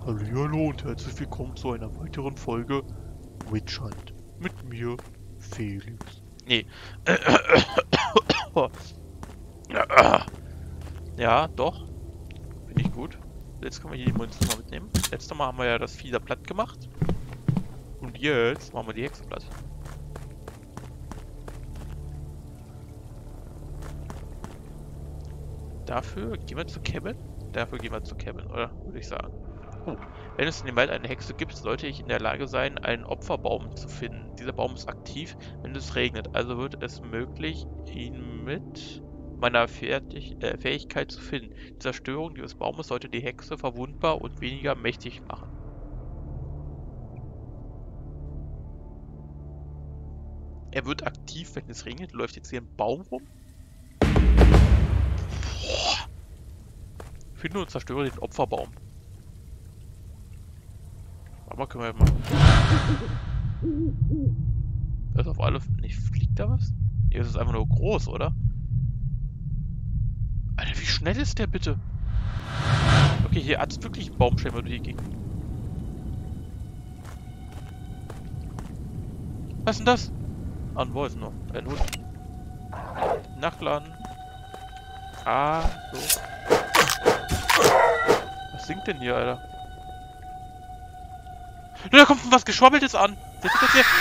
Hallihallo und herzlich willkommen zu einer weiteren Folge Witch Hunt. Mit mir, Felix. Nee. Ja, doch. Finde ich gut. Jetzt können wir hier die Munition mal mitnehmen. Letztes Mal haben wir ja das Vieh da platt gemacht. Und jetzt machen wir die Hexe platt. Dafür gehen wir zu Cabin. Oder? Würde ich sagen. Wenn es in dem Wald eine Hexe gibt, sollte ich in der Lage sein, einen Opferbaum zu finden. Dieser Baum ist aktiv, wenn es regnet, also wird es möglich, ihn mit meiner Fähigkeit zu finden. Die Zerstörung dieses Baumes sollte die Hexe verwundbar und weniger mächtig machen. Er wird aktiv, wenn es regnet. Läuft jetzt hier ein Baum rum? Finde und zerstöre den Opferbaum. Aber können wir mal. Das ist auf alle. Nicht, fliegt da was? Hier ist es einfach nur groß, oder? Alter, wie schnell ist der bitte? Okay, hier hat es wirklich einen Baumstämme durch die Gegend. Was ist denn das? Ah, ein Wolf noch. Ein Hund. Nachladen. Ah, so. Was singt denn hier, Alter? Da kommt was Geschwobbeltes an. Das ist das hier.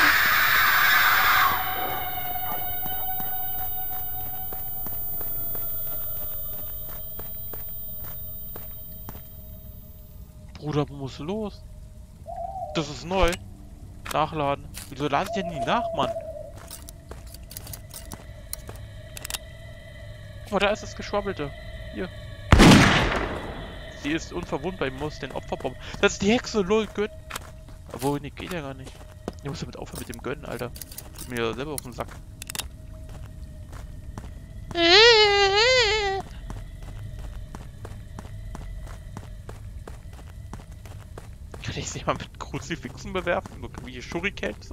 Bruder, muss los. Das ist neu. Nachladen. Wieso ladet ihr nie nach, Mann? Guck mal, da ist das Geschwobbelte. Hier. Sie ist unverwundbar, ich muss den Opferbaum. Das ist die Hexe, lol, gönn. Obwohl, nee, geht ja gar nicht. Ich muss damit aufhören mit dem Gönnen, Alter. Ich bin mir ja selber auf den Sack. Kann ich sie mal mit Kruzifixen bewerfen? So wie Shurikens?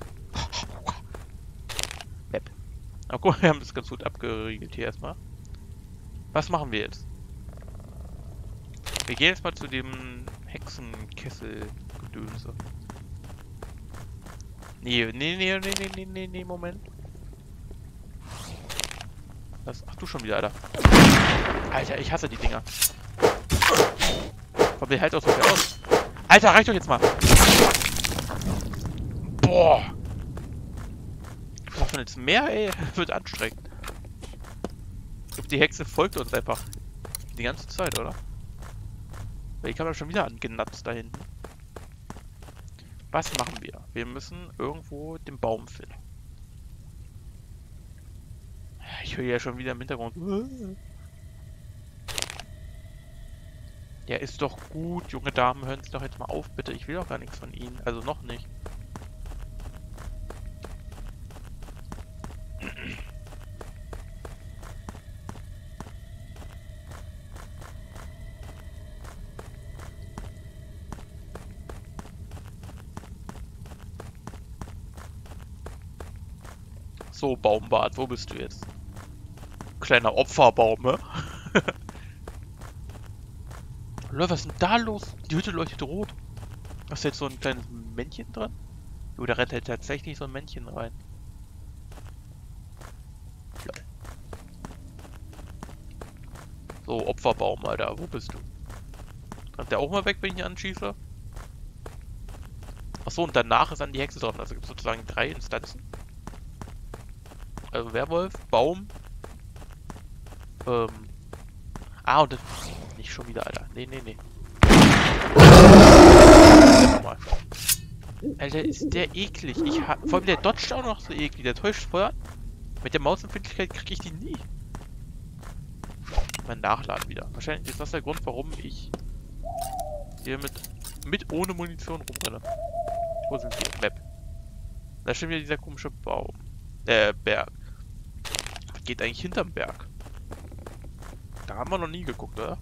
Web. Aber guck mal, wir haben das ganz gut abgeriegelt hier erstmal. Was machen wir jetzt? Wir gehen jetzt mal zu dem Hexenkessel-Gedönse. Nee, Moment. Ach du schon wieder, Alter. Alter, ich hasse die Dinger. Komm, der hält auch so viel aus. Alter, reicht doch jetzt mal. Boah. Was macht man jetzt mehr, ey? Wird anstrengend. Ich glaube, die Hexe folgt uns einfach. Die ganze Zeit, oder? Weil ich habe ja schon wieder angenatzt da hinten. Was machen wir? Wir müssen irgendwo den Baum finden. Ich höre ja schon wieder im Hintergrund. Ja, ist doch gut, junge Damen, hören Sie doch jetzt mal auf, bitte. Ich will doch gar nichts von Ihnen. Also noch nicht. So, Baumbart, wo bist du jetzt? Kleiner Opferbaum, ne? Leute, was ist denn da los? Die Hütte leuchtet rot. Ist jetzt so ein kleines Männchen dran? Jo, da rennt halt tatsächlich so ein Männchen rein. Ja. So, Opferbaum, Alter, wo bist du? Rennt der auch mal weg, wenn ich ihn anschieße? Achso, und danach ist an die Hexe dran. Also gibt es sozusagen 3 Instanzen. Also Werwolf, Baum. Und das... Nicht schon wieder, Alter. Nee. Mal. Alter, ist der eklig. Vor allem der dodgt auch noch so eklig. Der täuscht Feuer. Mit der Mausempfindlichkeit kriege ich die nie. Mein Nachladen wieder. Wahrscheinlich ist das der Grund, warum ich hier mit ohne Munition rumrenne. Wo sind wir? Map. Da steht wieder dieser komische Baum. Berg. Was geht eigentlich hinterm Berg? Da haben wir noch nie geguckt, oder?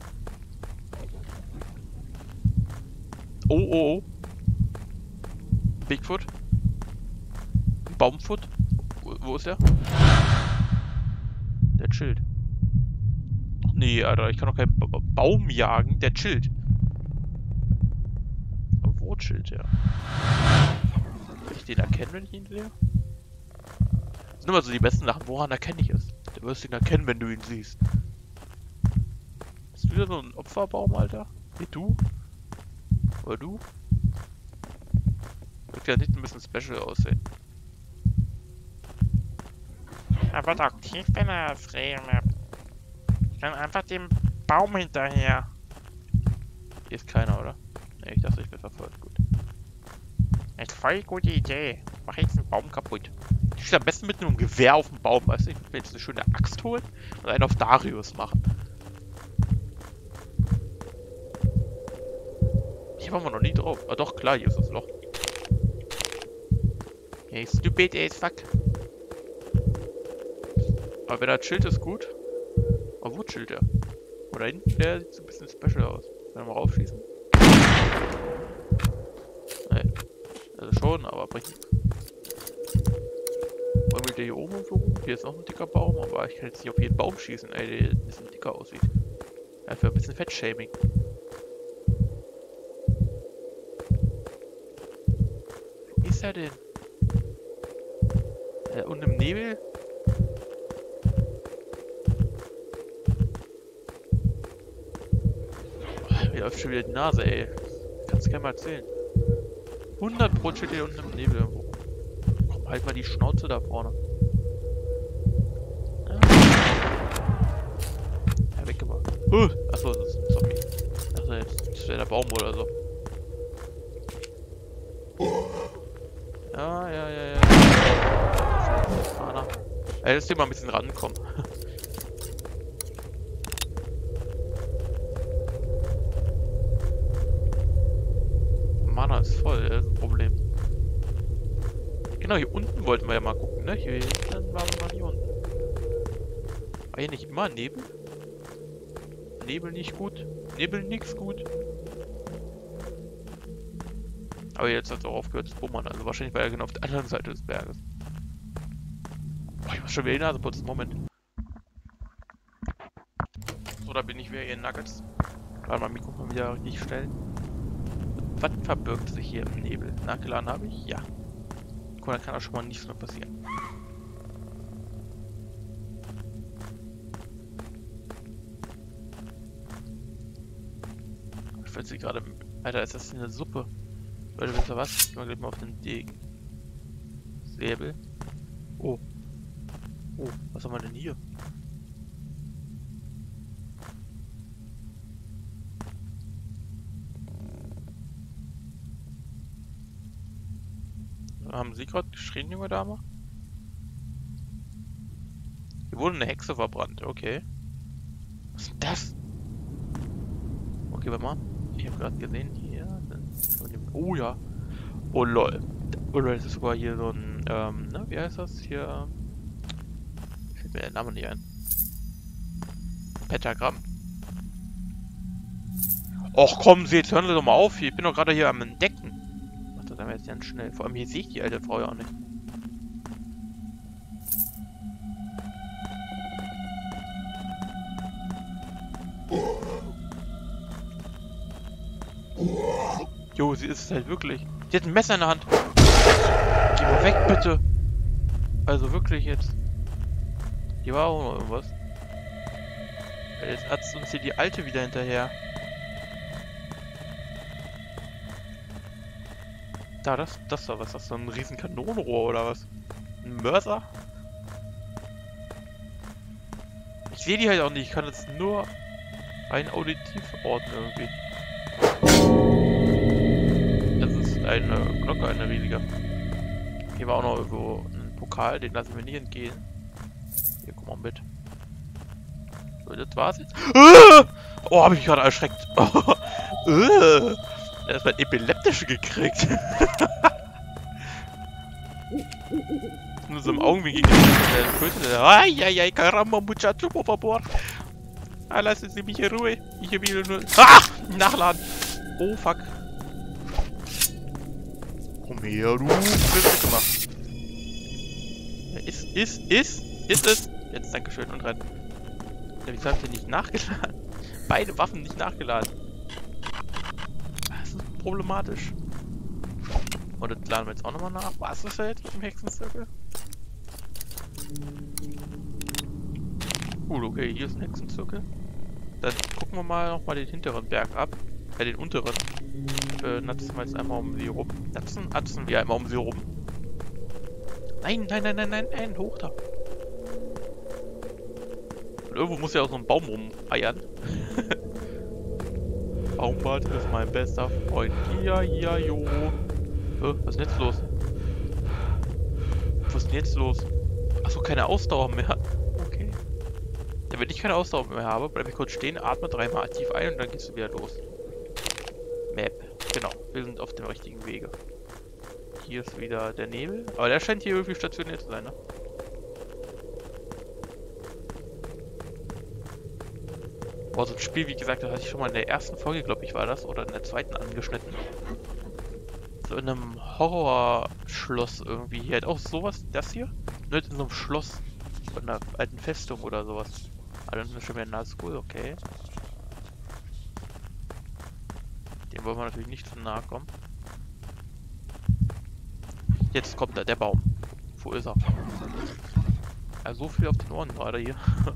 Oh. Bigfoot. Baumfoot. Wo ist der? Der chillt. Ach nee, Alter, ich kann doch keinen Baum jagen. Der chillt. Rotschild, ja. Kann ich den erkennen, wenn ich ihn sehe? Das sind immer so die besten Sachen. Woran erkenne ich es? Du wirst ihn erkennen, wenn du ihn siehst. Bist du wieder so ein Opferbaum, Alter? Wie du? Oder du? Wird ja nicht ein bisschen special aussehen. Er wird aktiv, wenn er das Regelmap. Ich kann einfach dem Baum hinterher. Hier ist keiner, oder? Ne, ich dachte, ich bin verfolgt. Gut. Das ist voll gute Idee. Mach jetzt einen Baum kaputt. Ich stehe am besten mit einem Gewehr auf dem Baum, weißt du? Ich will jetzt eine schöne Axt holen und einen auf Darius machen. Hier waren wir noch nie drauf. Ah doch, klar, hier ist das Loch. Hey, stupid as fuck. Aber wenn er chillt, ist gut. Aber wo chillt er? Oder hinten, der sieht so ein bisschen special aus. Wenn wir mal raufschießen. Nein. Also schon, aber bringt nichts. Wollen wir hier oben irgendwo rum? Hier ist noch ein dicker Baum, aber ich kann jetzt nicht auf jeden Baum schießen, ey, der ein bisschen dicker aussieht. Dafür ein bisschen Fettshaming. Wo ist er denn? Und im Nebel? Oh, mir läuft schon wieder die Nase, ey. Kannst du gerne mal erzählen. 100% steht hier unten im Nebel irgendwo. Komm, halt mal die Schnauze da vorne. Ja, weggemacht. Achso, das ist ein Zombie. Also jetzt wäre der Baum oder so. Ja. Ey, lass dir mal ein bisschen rankommen. Mana ist voll, das ist ein Problem. Genau, hier unten wollten wir ja mal gucken, ne? Hier hinten waren wir mal hier unten. War hier nicht immer Nebel? Nebel nicht gut. Nebel nix gut. Aber jetzt hat es auch aufgehört zu bummern, also wahrscheinlich war er genau auf der anderen Seite des Berges. Boah, ich muss schon wieder die Nase putzen, Moment. So, da bin ich wieder hier in Nuggets. Warte mal, Mikrofon wieder richtig stellen. Was verbirgt sich hier im Nebel? Nachgeladen habe ich? Ja. Guck mal, da kann auch schon mal nichts mehr passieren. Ich will sie gerade... Alter, ist das hier eine Suppe? Leute, wisst ihr was? Ich mach gleich mal auf den Degen. Säbel. Oh. Oh, was haben wir denn hier? Haben Sie gerade geschrien, junge Dame? Hier wurde eine Hexe verbrannt, okay. Was ist denn das? Okay, warte mal. Ich habe gerade gesehen, hier. Oh ja. Oh lol. Oh lol, das ist sogar hier so ein, na, wie heißt das? Hier. Fällt mir der Name nicht ein. Pentagramm. Och komm, Sie, jetzt hören Sie doch mal auf hier. Ich bin doch gerade hier am Entdecken. Macht das aber jetzt ganz schnell. Vor allem hier sehe ich die alte Frau ja auch nicht. Jo, sie ist es halt wirklich. Sie hat ein Messer in der Hand. Geh mal weg, bitte. Also wirklich jetzt. Hier war auch noch irgendwas. Jetzt hat's uns hier die alte wieder hinterher. Da, das da, was ist das? So ein riesen Kanonenrohr oder was? Ein Mörser? Ich sehe die halt auch nicht. Ich kann jetzt nur rein auditiv orten irgendwie. Das ist eine Glocke, eine riesige. Hier war auch noch irgendwo ein Pokal, den lassen wir nicht entgehen. Hier, guck mal mit. So, das war's jetzt. Oh, hab ich mich gerade erschreckt. Er hat mal epileptische gekriegt. Nur so im Augenwinkel der Ay, caramba, muchacho, por favor. Lassen Sie mich in Ruhe. Ich will nur... Ah! Nachladen. Oh, fuck. Komm her, du. Bist gemacht. Ist es. Jetzt, dankeschön und rennen. Ja, wieso habt ihr nicht nachgeladen? Beide Waffen nicht nachgeladen. Das ist problematisch. Und das laden wir jetzt auch nochmal nach. Was ist da jetzt mit dem Hexenzirkel? Gut, okay, hier ist ein Hexenzirkel. Dann gucken wir mal nochmal den hinteren Berg ab. Den unteren. Natzen wir jetzt einmal um sie rum. Atzen wir einmal um sie rum. Nein, nein, nein, nein, nein, nein, hoch da. Und irgendwo muss ja auch so ein Baum rumeiern. Baumbart ist mein bester Freund. Ja, ja, jo. Was ist denn jetzt los? Was ist denn jetzt los? Achso, keine Ausdauer mehr. Okay. Ja, wenn ich keine Ausdauer mehr habe, bleibe ich kurz stehen, atme dreimal tief ein und dann gehst du wieder los. Map. Genau, wir sind auf dem richtigen Wege. Hier ist wieder der Nebel. Aber der scheint hier irgendwie stationiert zu sein, ne? Boah, so ein Spiel, wie gesagt, das hatte ich schon mal in der ersten Folge, glaube ich, war das, oder in der zweiten angeschnitten. So in einem Horrorschloss irgendwie. Hier halt auch sowas, das hier? Nur in so einem Schloss. Von einer alten Festung oder sowas. Ah, dann ist schon wieder Nazgul, okay. Dem wollen wir natürlich nicht zu nahe kommen. Jetzt kommt da der Baum. Wo ist er? Ja, so viel auf den Ohren gerade hier.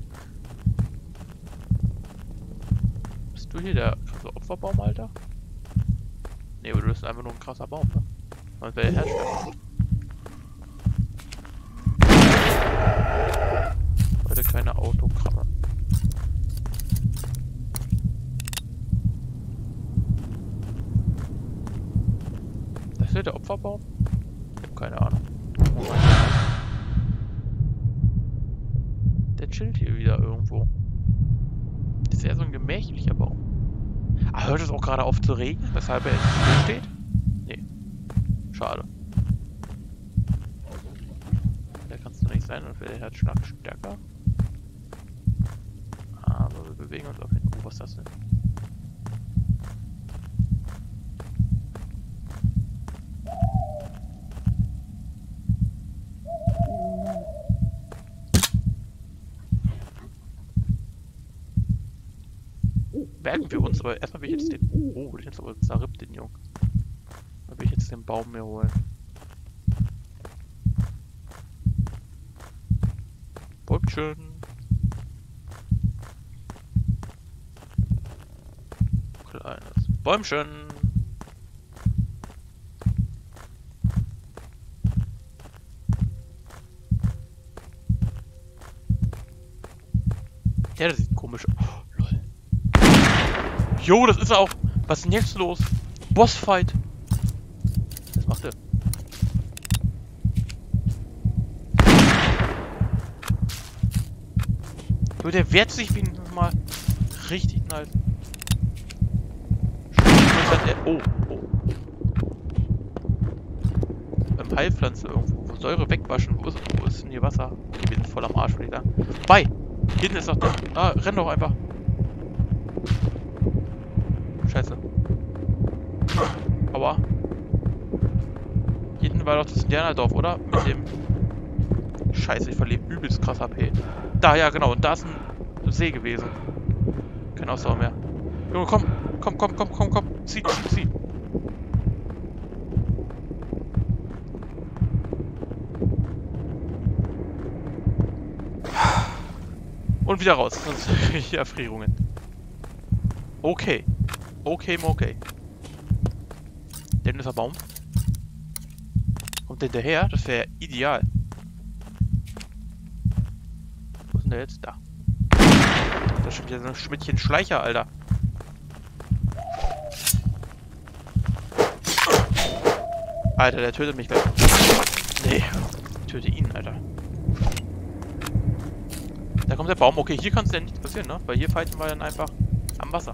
Bist du hier der krasse Opferbaum, Alter? Nee, aber du bist einfach nur ein krasser Baum, ne? Und wer der Hersteller? Heute keine Autogramme. Das ist der Opferbaum? Ich hab keine Ahnung. Der chillt hier wieder irgendwo. Das ist ja so ein gemächlicher Baum. Ah, hört es auch gerade auf zu regnen, weshalb er jetzt hier steht? Nee. Schade. Der kannst du nicht sein, und der Herzschlag stärker. Aber wir bewegen uns auf jeden Fall. Was ist das denn? Merken wir uns, aber erstmal will ich jetzt den... Oh, will ich jetzt aber Sarip, den Jungen. Da will ich jetzt den Baum mir holen. Bäumchen. Kleines Bäumchen. Ja, das sieht komisch aus. Oh, lol. Jo, das ist er auch. Was ist denn jetzt los? Bossfight. Was macht er? Jo, der wehrt sich wenigstens mal. Richtig nice. Oh, oh. Heilpflanze irgendwo. Säure wegwaschen. Wo ist denn hier Wasser? Okay, wir sind voll am Arsch, würde ich sagen. Bei! Hinten ist doch der. Ah, renn doch einfach. Scheiße. Aua. Hier hinten war doch das Indianerdorf, oder? Mit dem... Scheiße, ich verliere übelst krass HP. Da, ja, genau. Und da ist ein See gewesen. Keine Ausdauer mehr. Junge, komm. Komm. Zieh. Und wieder raus, sonst kriege ich Erfrierungen. Okay. Okay. Denn ist der Baum. Kommt der hinterher? Das wäre ideal. Wo ist denn der jetzt? Da. Das ist schon wieder so ein Schmidtchen Schleicher, Alter. Alter, der tötet mich gleich. Nee. Ich töte ihn, Alter. Da kommt der Baum. Okay, hier kann es ja nichts passieren, ne? Weil hier fighten wir dann einfach am Wasser.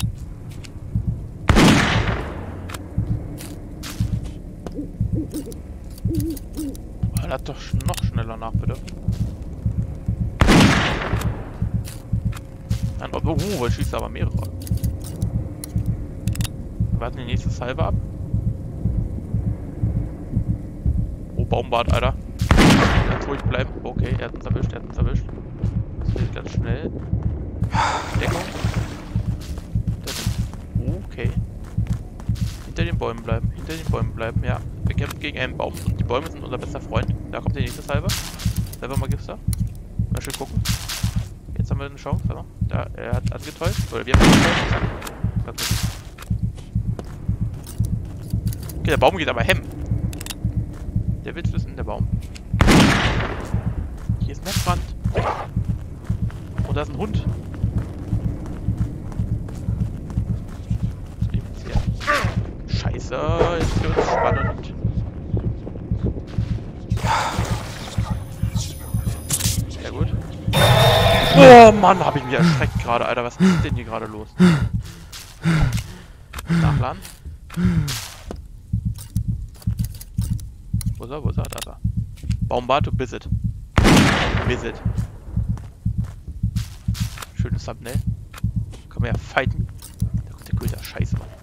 Oh, lad doch noch schneller nach, bitte. Er schießt aber mehrere. Wir warten die nächste Salve ab. Oh, Baumbart, Alter. Ganz ruhig bleiben. Okay, er hat uns erwischt. Das geht ganz schnell. Deckung. Okay. Hinter den Bäumen bleiben. Hinter den Bäumen bleiben, ja. Wir kämpfen gegen einen Baum und die Bäume sind unser bester Freund. Da kommt der nächste Salve. Salve-Magister. Mal schön gucken. Jetzt haben wir eine Chance, oder? Da, er hat angetäuscht. Oder wir haben angetäuscht. Okay, der Baum geht aber hem. Der will wissen, der Baum. Hier ist ein Netzbrand. Und da ist ein Hund. Scheiße, jetzt wird es spannend. Sehr gut. Oh Mann, habe ich mich erschreckt gerade, Alter. Was ist denn hier gerade los? Nachladen. Wo ist er? Wo ist er? Da ist er. Baumbart, du bist it. Visit. Schönes Thumbnail. Können wir ja fighten. Da kommt der Köter. Scheiße, Mann.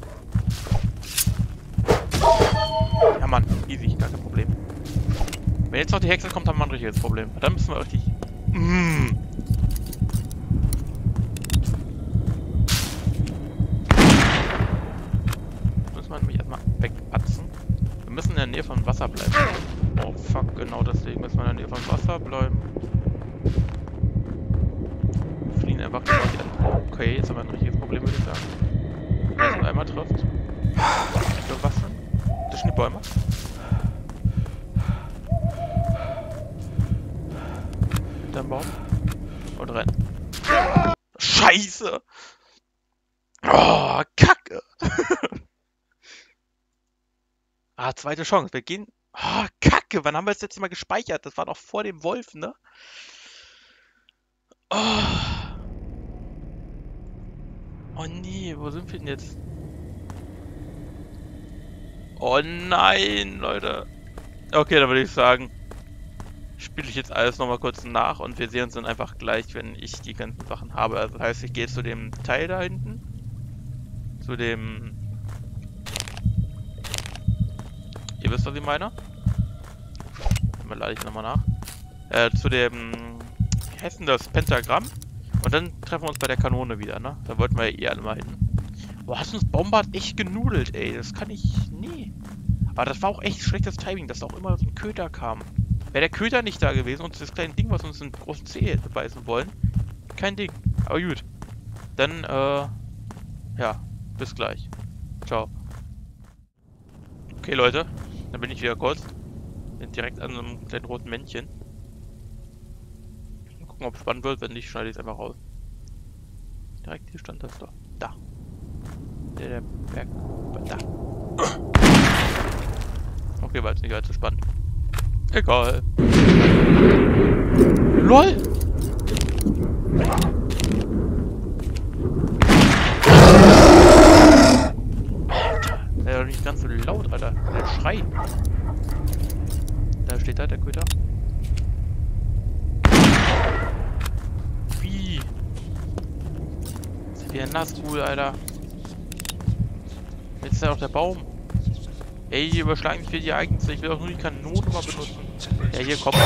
Ja, Mann. Easy. Gar kein Problem. Wenn jetzt noch die Hexe kommt, haben wir ein richtiges Problem. Dann müssen wir richtig... Müssen wir nämlich erstmal wegpatzen. Wir müssen in der Nähe von Wasser bleiben. Oh fuck, genau deswegen müssen wir in der Nähe von Wasser bleiben. Fliehen einfach genau hier. Okay, jetzt haben wir ein richtiges Problem, würde ich sagen. Wenn es einmal trifft. So, was denn? Zwischen die Bäume. Hinterm Baum. Und rennen. Scheiße! Oh, Kacke! Ah, zweite Chance. Wir gehen... Oh, Kacke! Wann haben wir das letzte Mal gespeichert? Das war noch vor dem Wolf, ne? Oh. Oh nee, wo sind wir denn jetzt? Oh nein, Leute. Okay, dann würde ich sagen, spiele ich jetzt alles nochmal kurz nach und wir sehen uns dann einfach gleich, wenn ich die ganzen Sachen habe. Also das heißt, ich gehe zu dem Teil da hinten. Zu dem... Ihr wisst, was ich meine? Dann lade ich nochmal nach. Zu dem... Wie heißt denn das? Pentagramm. Und dann treffen wir uns bei der Kanone wieder, ne? Da wollten wir ja eh alle mal hin. Boah, hast du uns Baumbart echt genudelt, ey. Das kann ich... Nee. Aber das war auch echt schlechtes Timing, dass da auch immer so ein Köter kam. Wäre der Köter nicht da gewesen und das kleine Ding, was uns in den großen Zeh hätte beißen wollen. Kein Ding. Aber gut. Dann, ja. Bis gleich. Ciao. Okay, Leute. Dann bin ich wieder kurz. Bin direkt an so einem kleinen roten Männchen. Mal gucken, ob es spannend wird. Wenn nicht, schneide ich es einfach raus. Direkt hier stand das doch. Da. Der Berg. Da. Okay, war jetzt nicht allzu spannend. Egal. LOL! Alter, der ist doch nicht ganz so laut, Alter. Der Schrei. Da steht da der Köter. Wie? Das ist wie ein Nassruhe, Alter. Jetzt ist ja auch der Baum. Ey, hier überschlagen sich die Ereignisse. Ich will auch nur die Kanone mal benutzen. Ja, hier kommt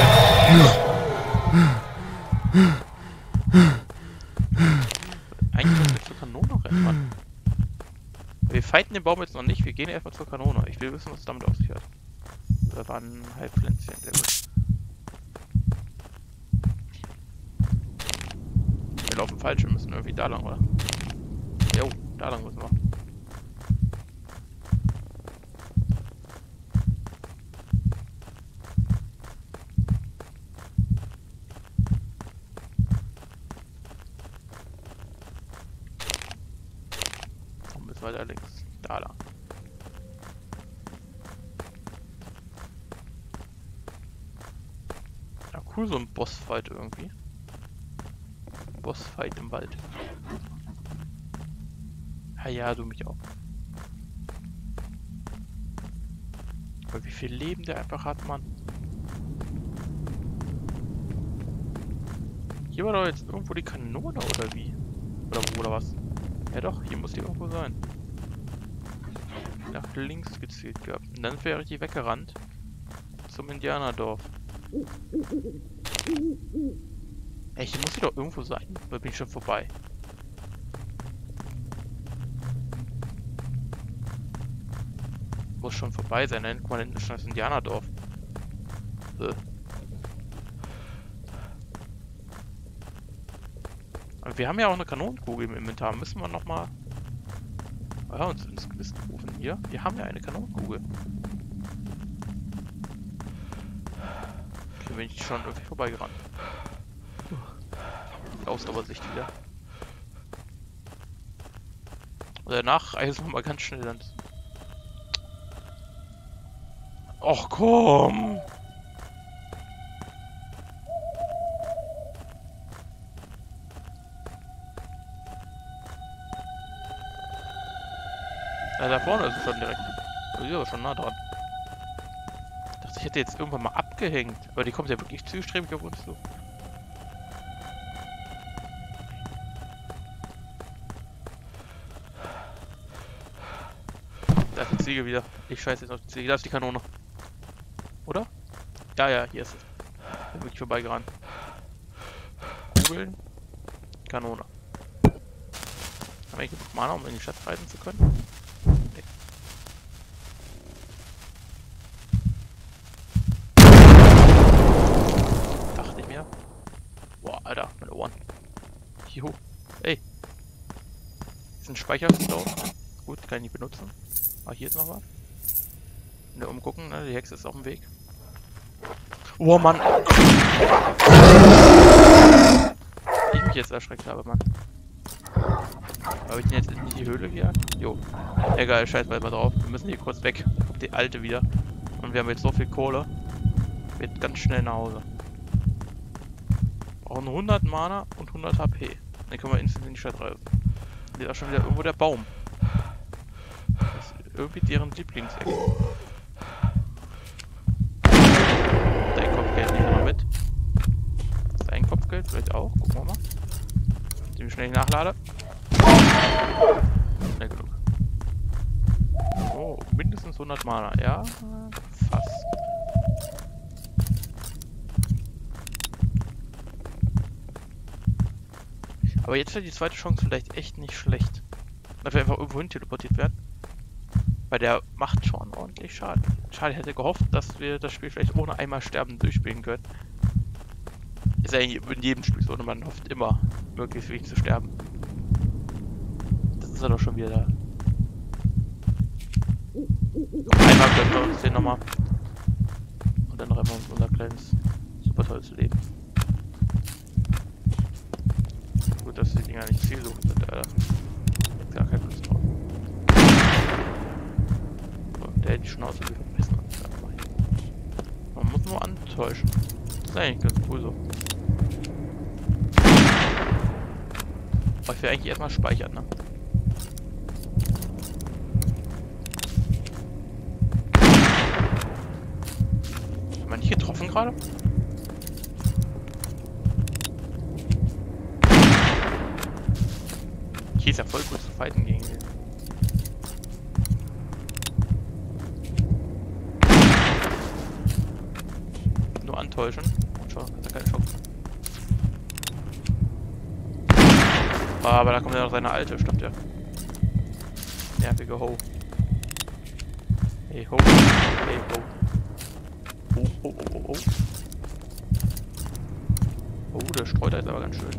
eigentlich müssen wir zur Kanone rennen, Mann. Wir fighten den Baum jetzt noch nicht. Wir gehen erstmal zur Kanone. Ich will wissen, was es damit auf sich hat. Da war ein Halbpflänzchen. Sehr gut. Wir laufen falsch. Wir müssen irgendwie da lang, oder? Jo, da lang müssen wir. Weiter links. Da lang. Ja, cool, so ein Bossfight irgendwie. Bossfight im Wald. Ja, du mich auch. Aber wie viel Leben der einfach hat, Mann. Hier war doch jetzt irgendwo die Kanone, oder wie? Oder wo, oder was? Ja doch, hier muss die irgendwo sein. Nach links gezielt gehabt. Und dann wäre ich weggerannt. Zum Indianerdorf. Ey, hier muss sie doch irgendwo sein. Da bin ich schon vorbei. Muss schon vorbei sein, ne? Guck mal, hinten ist schon das Indianerdorf. Aber wir haben ja auch eine Kanonenkugel im Inventar. Müssen wir nochmal uns ins Gewissen rufen. Hier, wir haben ja eine Kanonenkugel. Hier bin ich schon irgendwie vorbeigerannt. Die Ausdauersicht wieder. Und danach reisen wir mal ganz schnell dann. Och komm! Ja, da vorne ist es schon direkt. Da ist aber schon nah dran. Ich dachte, ich hätte jetzt irgendwann mal abgehängt. Aber die kommt ja wirklich zielstrebig auf uns zu. Da ist die Ziege wieder. Ich scheiße jetzt auf die Ziege. Da ist die Kanone. Oder? Ja, hier ist es. Bin wirklich vorbeigerannt. Kugeln. Kanone. Haben wir genug Mana, um in die Stadt reiten zu können? Nee. Dachte ich mir. Boah, Alter, meine Ohren. Juhu. Ey. Hier ist ein Speicher drauf. Gut, kann ich nicht benutzen. Ah, hier ist noch was. Ne, umgucken, ne? Die Hexe ist auf dem Weg. Oh Mann! Ich mich jetzt erschreckt habe, Mann. Habe ich den jetzt in die Höhle gejagt? Jo. Egal, scheiß mal drauf. Wir müssen hier kurz weg. Kommt die alte wieder. Und wir haben jetzt so viel Kohle. Wird ganz schnell nach Hause. Brauchen 100 Mana und 100 HP. Dann können wir instant in die Stadt reisen. Hier ist auch schon wieder irgendwo der Baum. Das ist irgendwie deren Lieblingsecke. Dein Kopfgeld nehmen wir mal mit. Dein Kopfgeld vielleicht auch. Gucken wir mal. Indem ich schnell nachlade. Schnell genug. Oh, mindestens 100 Mana. Ja, fast. Aber jetzt wäre die zweite Chance vielleicht echt nicht schlecht. Dass wir einfach irgendwo hin teleportiert werden. Weil der macht schon ordentlich Schaden. Schade, ich hätte gehofft, dass wir das Spiel vielleicht ohne einmal sterben durchspielen können. Ist ja in jedem Spiel so, und man hofft immer, möglichst wenig zu sterben. Das ist er doch schon wieder da. Noch einmal gönnen wir uns den nochmal. Und dann rennen wir uns unser kleines, super tolles Leben. Gut, dass die Dinger nicht zielsuchend sind, Alter. Jetzt gar keine Lust drauf. Der hält die Schnauze wie verpissen. Man muss nur antäuschen. Das ist eigentlich ganz cool so. Aber ich will eigentlich erstmal speichern, ne? Haben wir nicht getroffen gerade? Hier ist ja voll gut zu fighten gegen den. Antäuschen. Und schon, hat er keine Chance. Aber da kommt ja noch seine alte, stimmt ja. Nervige Ho. Hey Ho. Hey Ho. Oh. Oh, der streut jetzt aber ganz schön.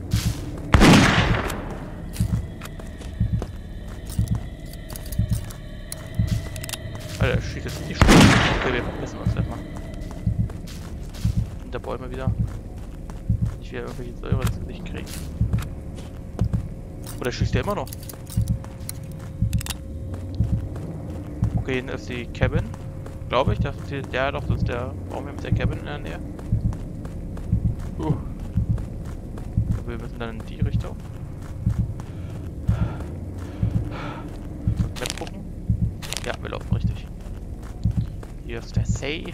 Alter, der schießt jetzt nicht schön. Okay, wir verpissen uns erstmal. Der Bäume wieder. Ich will irgendwelche Säure ins Gesicht kriegen. Oder schießt der immer noch? Okay, hinten ist die Cabin. Glaube ich, das ist die, ja doch, das ist der Baum hier mit der Cabin in der Nähe. Wir müssen dann in die Richtung. Map gucken. Ja, wir laufen richtig. Hier ist der See.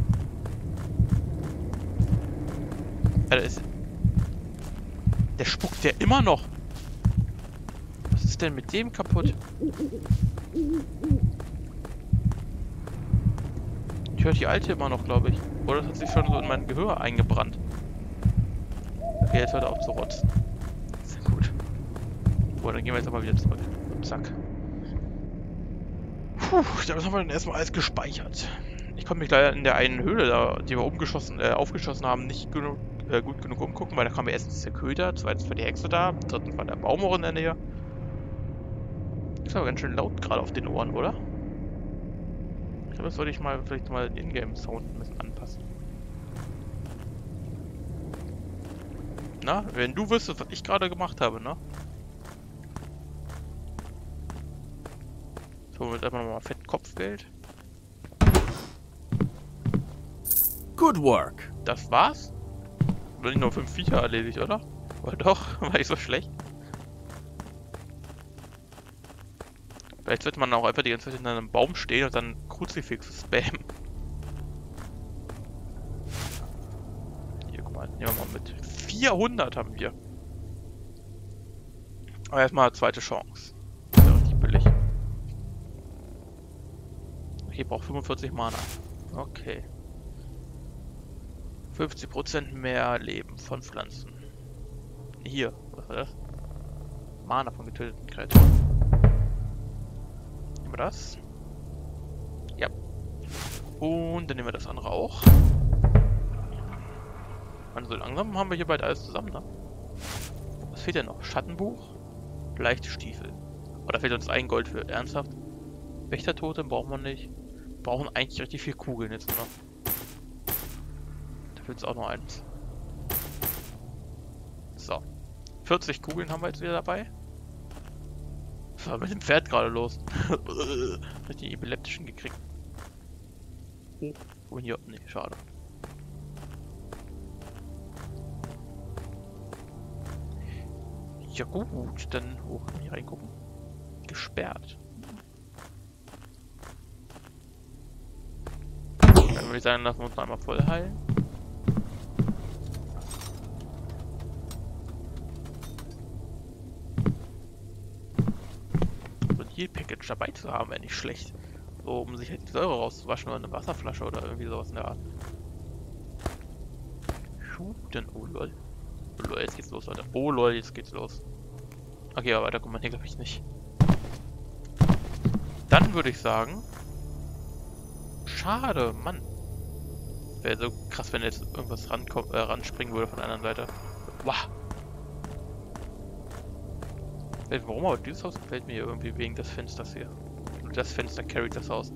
Alter, der spuckt ja immer noch. Was ist denn mit dem kaputt? Ich höre die alte immer noch, glaube ich. Oder das hat sich schon so in mein Gehör eingebrannt. Okay, jetzt hört er auf zu rotzen. Sehr gut. Boah, dann gehen wir jetzt aber wieder zurück. Und zack. Puh. Puh, damit haben wir dann erstmal alles gespeichert. Ich konnte mich leider in der einen Höhle, da, die wir aufgeschossen haben, nicht gut genug umgucken, weil da kam erstens der Köter, zweitens war die Hexe da, drittens war der Baum auch in der Nähe. Ist aber ganz schön laut gerade auf den Ohren, oder? Ich glaube, das sollte ich vielleicht mal den Ingame-Sound ein bisschen anpassen. Na, wenn du wüsstest, was ich gerade gemacht habe, ne? So, jetzt einfach nochmal fett Kopfgeld. Good work. Das war's? Bin ich nur 5 Viecher erledigt, oder? Oder doch? War ich so schlecht? Vielleicht sollte man auch einfach die ganze Zeit in einem Baum stehen und dann Kruzifix spammen. Hier, guck mal, nehmen wir mal mit. 400 haben wir. Aber erstmal zweite Chance. Das ist ja richtig billig. Okay, braucht 45 Mana. Okay. 50% mehr Leben von Pflanzen. Hier, was war das? Mana von getöteten Kreaturen. Nehmen wir das. Ja. Und dann nehmen wir das andere auch. Und so langsam haben wir hier bald alles zusammen, ne? Was fehlt denn noch? Schattenbuch? Leichte Stiefel. Oder fehlt uns ein Gold für? Ernsthaft? Wächtertotem brauchen wir nicht. Wir brauchen eigentlich richtig viel Kugeln jetzt noch. Da fehlt uns auch noch eins. So. 40 Kugeln haben wir jetzt wieder dabei. Was war mit dem Pferd gerade los? Hat die epileptischen gekriegt. Oh, wohin hier? Nee, schade. Ja gut, dann kann ich hier reingucken. Gesperrt. Dann würde ich sagen, lassen wir uns noch einmal voll heilen. So ein Heal-Package dabei zu haben, wäre nicht schlecht. So, um sich halt die Säure rauszuwaschen oder eine Wasserflasche oder irgendwie sowas in der Art. Dann, oh lol. Oh lol, jetzt geht's los, Leute. Oh lol, jetzt geht's los. Okay, aber weiter kommt man hier, glaube ich, nicht. Dann würde ich sagen... Schade, Mann. Wäre so krass, wenn jetzt irgendwas ranspringen würde von der anderen Seite. Wow. Warum aber dieses Haus gefällt mir hier irgendwie wegen des Fensters hier. Und das Fenster carryt das Haus.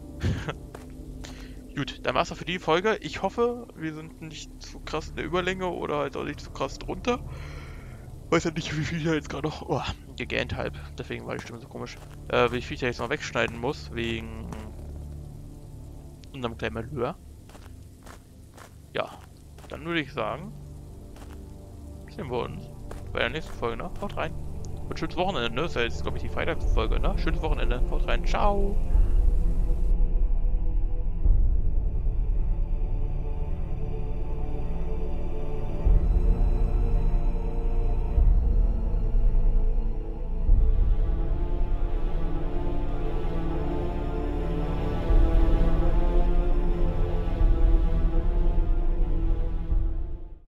Gut, dann war's auch für die Folge. Ich hoffe, wir sind nicht zu krass in der Überlänge oder halt auch nicht zu krass drunter. Weiß ja nicht, wie viel ich jetzt gerade noch... Oh, gegähnt halb. Deswegen war die Stimme so komisch. Wie viel ich da jetzt noch wegschneiden muss, wegen unserem kleinen Malheur. Ja, dann würde ich sagen, sehen wir uns bei der nächsten Folge, ne? Haut rein. Und schönes Wochenende, ne? Das ist ja jetzt, glaube ich, die Freitagsfolge, ne? Schönes Wochenende. Haut rein. Ciao.